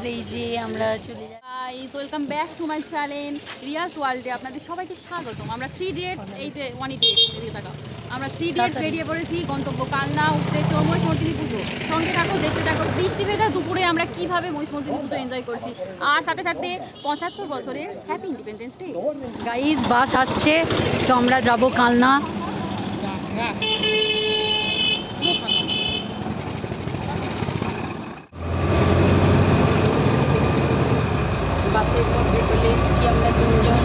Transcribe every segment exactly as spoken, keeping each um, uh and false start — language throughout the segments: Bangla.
এই যে আমরা চলে যাই। Guys welcome back to my channel Riya's ওয়ার্ল্ডে আপনাদের সবাইকে স্বাগতম। আমরা থ্রি ডেটস এই যে ওয়ান এইটি এদিকে টাকা আমরা থ্রি ডেটস বেরিয়ে পড়েছি গন্তব্য কালনা উদ্দেশ্য মহিষমর্দিনী পুজো। সঙ্গে থাকো, দেখতে থাকো। বৃষ্টি ভেজা দুপুরে আমরা কীভাবে মহিষমর্দিনী পুজো এনজয় করছি, আর সাথে সাথে পঁচাত্তর বছরের happy independence day. Guys bus আসছে, তো আমরা যাব কালনা। বাসের মধ্যে চলে এসেছি আমরা তিনজন।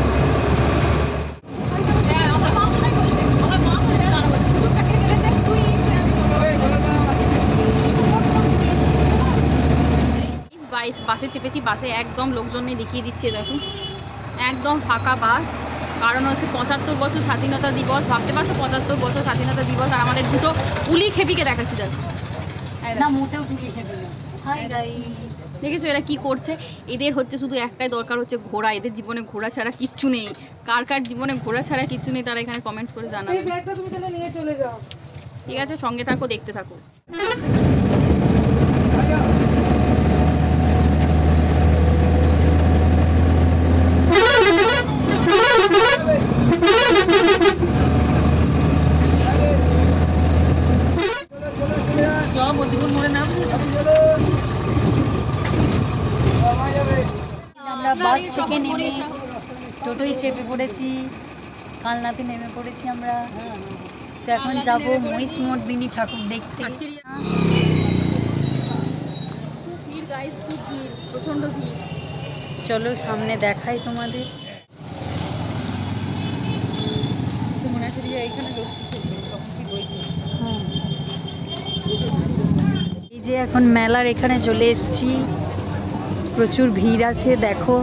বাসে চেপেছি, বাসে একদম লোকজন নেই, দেখিয়ে দিচ্ছি দেখুন একদম ফাঁকা বাস। কারণ হচ্ছে পঁচাত্তর বছর স্বাধীনতা দিবস, ভাবতে পারছো পঁচাত্তর বছর স্বাধীনতা দিবস, আর আমাদের দুটো পুলি খেপিকে দেখাচ্ছি দেখো না মোটেও পুলি খেপি না। হাই গাইস, দেখেছো এরা কি করছে? এদের হচ্ছে শুধু একটাই দরকার, হচ্ছে ঘোড়া। এদের জীবনে ঘোড়া ছাড়া কিচ্ছু নেই। কার কার জীবনে ঘোড়া ছাড়া কিচ্ছু নেই তারা এখানে কমেন্টস করে জানাবে। ঠিক আছে, সঙ্গে থাকো, দেখতে থাকো। আমরা বাস থেকে নেমে টোটোই চেপে পড়েছি, কালনাতে নেমে পড়েছি আমরা। তো এখন যাব মহিষমর্দিনী ঠাকুর দেখতে। ভিড় গাইস, খুব ভিড়, প্রচণ্ড ভিড়। চলো সামনে দেখাই তোমাদের। মনে আছে এইখানে এই যে এখন মেলার এখানে চলে এসেছি, প্রচুর ভিড় আছে দেখো।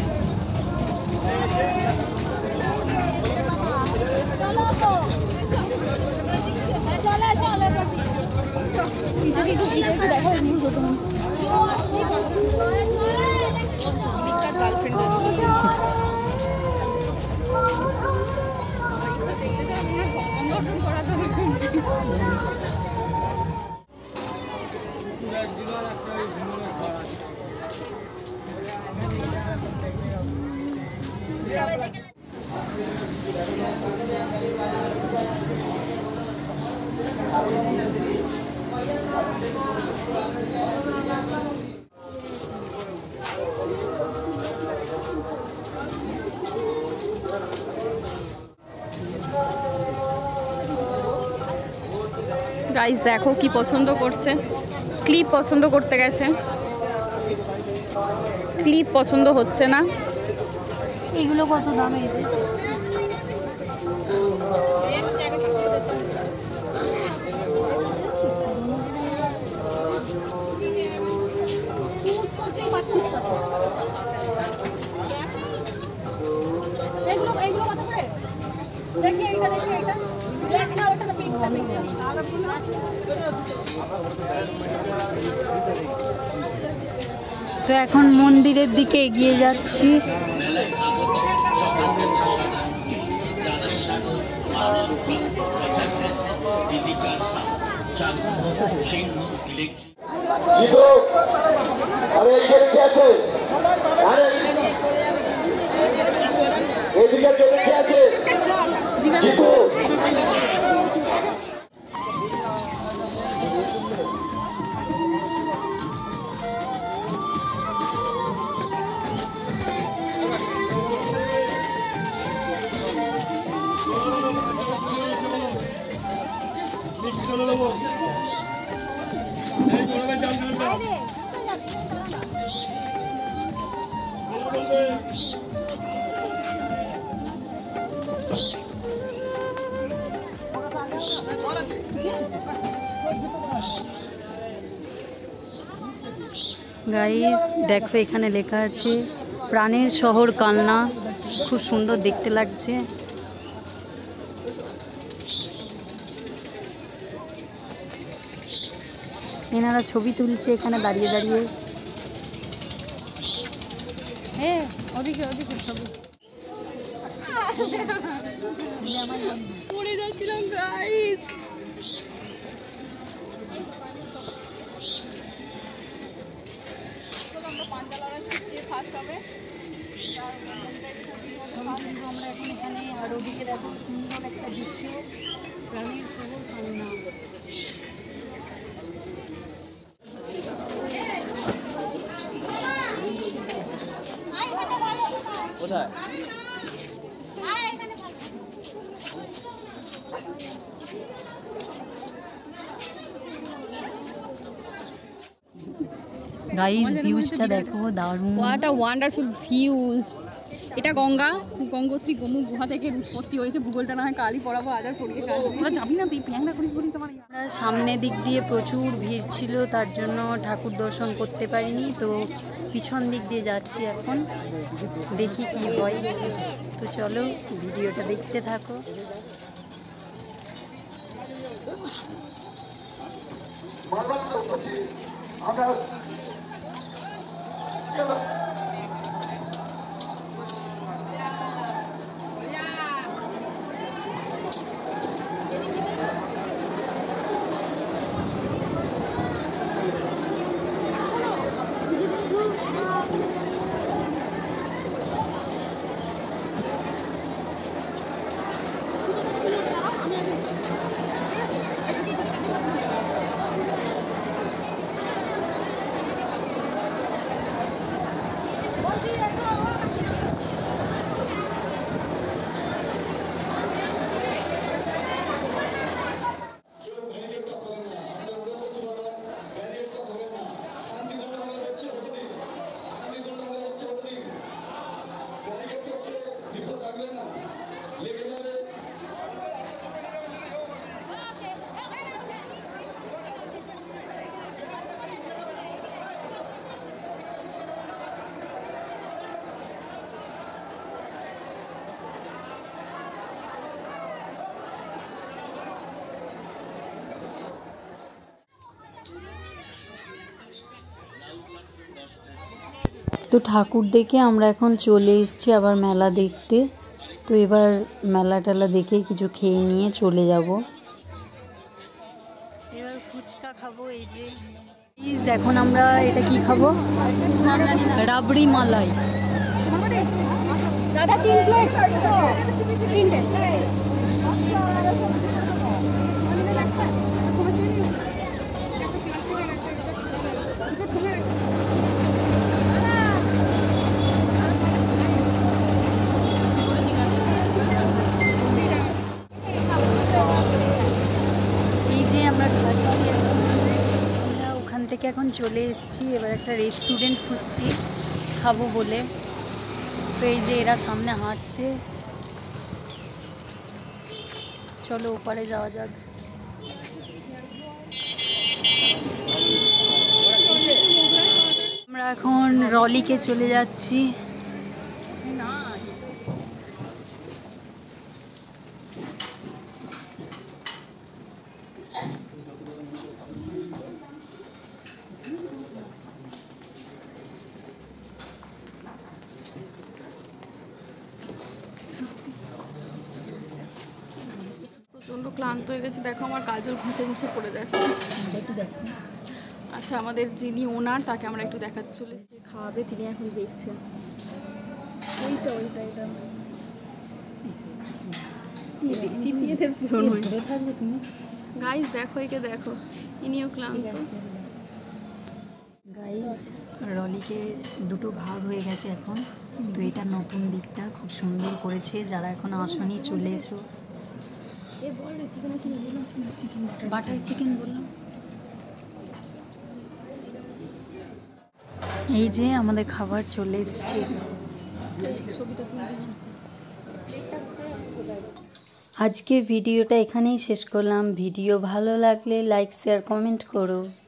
গাইস দেখো কি পছন্দ করছে, ক্লিপ পছন্দ করতে গেছে, ক্লিপ পছন্দ হচ্ছে না। এগুলো কত দামে? তো এখন মন্দিরের দিকে এগিয়ে যাচ্ছি। গাইস দেখো এখানে লেখা আছে প্রাণের শহর কালনা, খুব সুন্দর দেখতে লাগছে। এনারা ছবি তুলছে এখানে দাঁড়িয়ে দাঁড়িয়ে। হ্যাঁ ওদিকে ওদিকে ছবি পড়ে যাচ্ছিলাম গাইস। গাইস ভিউজটা দেখো, দারুণ। What a wonderful views. এটা গঙ্গা, গঙ্গোত্রী গোমুখ গুহা থেকে উৎপত্তি হয়েছে। ভূগোলটা না হয় কালই পড়াবো, আজ আর পড়িয়ে কাজ তোমরা যাবি না, তুই প্যাংরা করিস বলি তোমার। সামনের দিক দিয়ে প্রচুর ভিড় ছিল, তার জন্য ঠাকুর দর্শন করতে পারিনি। তো পিছন দিক দিয়ে যাচ্ছি এখন, দেখি কি হয়। তো চলো ভিডিওটা দেখতে থাকো। তো ঠাকুর দেখে আমরা এখন চলে এসেছি আবার মেলা দেখতে। তো এবার মেলা টেলা দেখে কিছু খেয়ে নিয়ে চলে যাব। এবার ফুচকা খাবো। এই যে এখন আমরা এটা কি খাবো, রাবড়ি মালাই। দাদা তিন প্লেট তিনটে। থেকে এখন চলে এসেছি, এবার একটা রেস্টুরেন্ট খুঁজছি খাবো বলে। তো এই যে এরা সামনে হাঁটছে, চলো ওপারে যাওয়া যাক। আমরা এখন রলিকে চলে যাচ্ছি। প্রচণ্ড ক্লান্ত হয়ে গেছে, দেখো আমার কাজল ঘষে ঘষে পড়ে যাচ্ছে। একটু দেখো। আচ্ছা, আমাদের যিনি ওনার তাকে আমরা একটু দেখাতে চলেছি, খাওয়াবে, তিনি এখন দেখছেন। ওইটা ওইটা এটা বেশি পিয়েদের পুরনো ধরে থাকবে তুমি। গাইস দেখো, একে দেখো, ইনিও ক্লান্ত। গাইস রলিকে দুটো ভাগ হয়ে গেছে এখন। তো এটা নতুন দিকটা খুব সুন্দর করেছে। যারা এখন আসনি চলে এসো। বাটার চিকেন বললাম। এই যে আমাদের খাবার চলে এসছে। আজকে ভিডিওটা এখানেই শেষ করলাম। ভিডিও ভালো লাগলে লাইক শেয়ার কমেন্ট করো।